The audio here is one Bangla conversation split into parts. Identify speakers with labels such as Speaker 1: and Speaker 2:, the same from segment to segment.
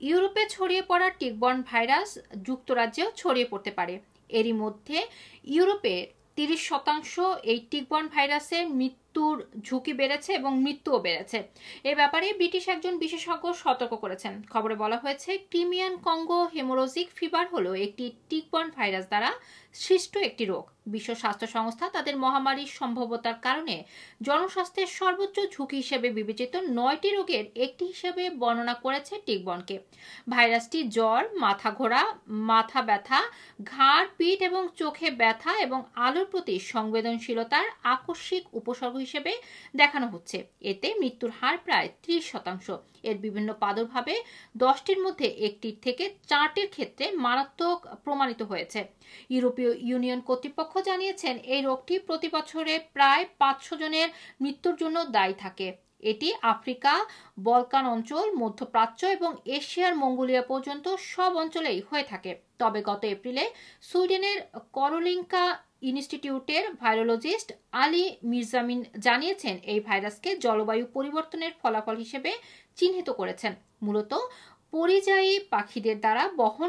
Speaker 1: ইউরোপে ছড়িয়ে পড়া টিকবর্ন ভাইরাস যুক্তরাজ্যেও ছড়িয়ে পড়তে পারে। এরই মধ্যে ইউরোপে 30% এই টিকবর্ন ভাইরাসের মৃত্যুর ঝুঁকি বেড়েছে এবং মৃত্যুও বেড়েছে। এ ব্যাপারে ব্রিটিশ একজন বিশেষজ্ঞ সতর্ক করেছেন। খবরে বলা হয়েছে, ক্রিমিয়ান কঙ্গো হেমোরোজিক ফিভার হলো একটি টিকবর্ন ভাইরাস দ্বারা সৃষ্ট একটি রোগ। বিশ্ব স্বাস্থ্য সংস্থা তাদের মহামারীর সম্ভাব্যতার কারণে জনস্বাস্থ্যের সর্বোচ্চ ঝুঁকি হিসেবে বিবেচিত 9টি রোগের একটি হিসেবে বর্ণনা করেছে টিকবর্নকে। ভাইরাসটি জ্বর, মাথা ঘোরা, মাথা ব্যথা, ঘাড়, পিঠ এবং চোখে ব্যথা এবং আলোর প্রতি সংবেদনশীলতার আকস্মিক উপসর্গ হিসেবে দেখানো হচ্ছে। এতে মৃত্যুর হার প্রায় 30%। এর বিভিন্ন প্রাদুর্ভাবে 10টির মধ্যে 1টির থেকে 4টির ক্ষেত্রে মারাত্মক প্রমাণিত হয়েছে। ইউরোপীয় ইউনিয়ন কর্তৃপক্ষ জানিয়েছেন, এই রোগটি প্রতি বছরে প্রায় 500 জনের মৃত্যুর জন্য দায়ী থাকে। এটি আফ্রিকা, বলকান অঞ্চল, মধ্যপ্রাচ্য এবং এশিয়ার মঙ্গোলিয়া পর্যন্ত সব অঞ্চলেই হয়ে থাকে। তবে গত এপ্রিলে সুইডেনের করোলিঙ্কা ইনস্টিটিউটের ভাইরোলজিস্ট আলী মির্জামিন জানিয়েছেন, এই ভাইরাসকে জলবায়ু পরিবর্তনের ফলাফল হিসেবে চিহ্নিত করেছেন। মূলত পরিযায়ী পাখিদের দ্বারা বহন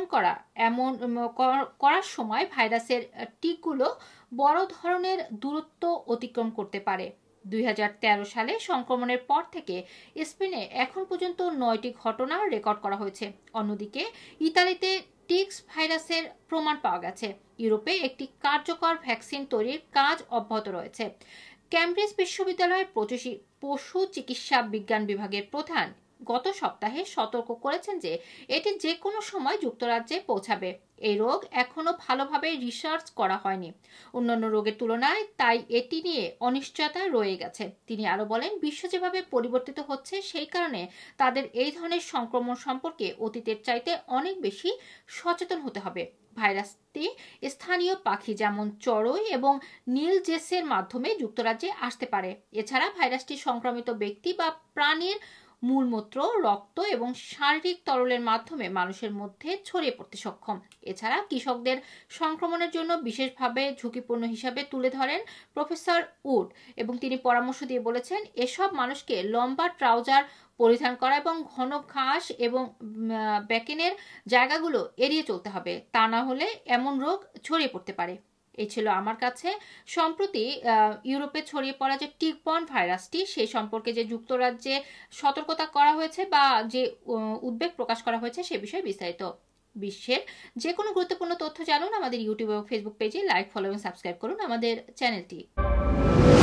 Speaker 1: করার সময় ভাইরাসের টিকগুলো বড় ধরনের দূরত্ব অতিক্রম করতে পারে। 2013 সালে সংক্রমণের পর থেকে স্পেনে এখন পর্যন্ত 9টি ঘটনা রেকর্ড করা হয়েছে। অন্যদিকে ইতালিতে টিক্স ভাইরাসের প্রমাণ পাওয়া গেছে। ইউরোপে একটি কার্যকর ভ্যাকসিন তৈরির কাজ অব্যাহত রয়েছে। ক্যামব্রিজ বিশ্ববিদ্যালয়ের পশু চিকিৎসা বিজ্ঞান বিভাগের প্রধান গত সপ্তাহে সতর্ক করেছেন যে এটি যে কোনো সময় যুক্তরাজ্যে পৌঁছাবে। এই রোগ এখনো ভালোভাবে রিসার্চ করা হয়নি অন্যান্য রোগের তুলনায়, তাই এটি নিয়ে অনিশ্চয়তা রয়ে গেছে। তিনি আরো বলেন, বিশ্ব যেভাবে পরিবর্তিত হচ্ছে সেই কারণে তাদের এই ধরনের সংক্রমণ সম্পর্কে অতীতের চাইতে অনেক বেশি সচেতন হতে হবে। ভাইরাসটি স্থানীয় পাখি যেমন চড়ুই এবং নীল জেসের মাধ্যমে যুক্তরাজ্যে আসতে পারে। এছাড়া ভাইরাসটি সংক্রমিত ব্যক্তি বা প্রাণীর মূলমূত্র, রক্ত এবং শারীরিক তরলের মাধ্যমে মানুষের মধ্যে ছড়িয়ে পড়তে সক্ষম। এছাড়া কৃষকদের সংক্রমণের জন্য বিশেষভাবে ঝুঁকিপূর্ণ হিসাবে তুলে ধরেন প্রফেসর উড এবং তিনি পরামর্শ দিয়ে বলেছেন, এসব মানুষকে লম্বা ট্রাউজার পরিধান করা এবং ঘন ঘাস এবং ব্যাকেনের জায়গাগুলো এড়িয়ে চলতে হবে, তা না হলে এমন রোগ ছড়িয়ে পড়তে পারে। এই ছিল আমার কাছে সম্প্রতি ইউরোপে ছড়িয়ে পড়া যে টিকবর্ন ভাইরাসটি সেই সম্পর্কে যে যুক্তরাজ্যে সতর্কতা করা হয়েছে বা যে উদ্বেগ প্রকাশ করা হয়েছে সে বিষয়ে বিস্তারিত। বিশ্বের যে কোনো গুরুত্বপূর্ণ তথ্য জানুন আমাদের ইউটিউব এবং ফেসবুক পেজে লাইক, ফলো এবং সাবস্ক্রাইব করুন আমাদের চ্যানেলটি।